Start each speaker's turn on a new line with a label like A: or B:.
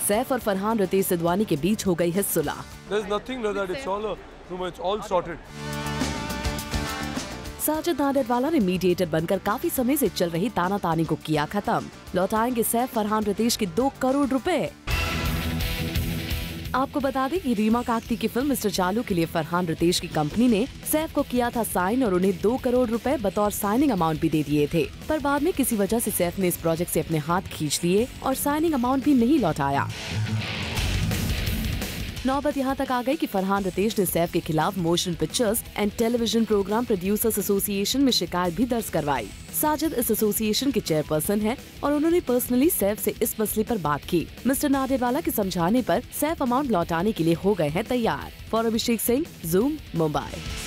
A: सैफ और फरहान रितेश सिद्धवानी के बीच हो गई है सुलह। साजिद नाडियाडवाला ने मीडिएटर बनकर काफी समय से चल रही तानातानी को किया खत्म। लौटाएंगे सैफ फरहान रितेश के 2 करोड़ रुपए। आपको बता दें कि रीमा काकती की फिल्म मिस्टर चालू के लिए फरहान रितेश की कंपनी ने सैफ को किया था साइन और उन्हें 2 करोड़ रुपए बतौर साइनिंग अमाउंट भी दे दिए थे। पर बाद में किसी वजह से सैफ ने इस प्रोजेक्ट से अपने हाथ खींच लिए और साइनिंग अमाउंट भी नहीं लौटाया। नौबत यहाँ तक आ गई कि फरहान रितेश ने सैफ के खिलाफ motion pictures and television program producers association में शिकायत भी दर्ज करवाई। साजिद इस एसोसिएशन के चेयरपर्सन हैं और उन्होंने पर्सनली सैफ से इस मसले पर बात की। मिस्टर नाडियाडवाला के समझाने पर सैफ अमाउंट लौटाने के लिए हो गए हैं तैयार। For Abhishek Singh, Zoom, Mumbai.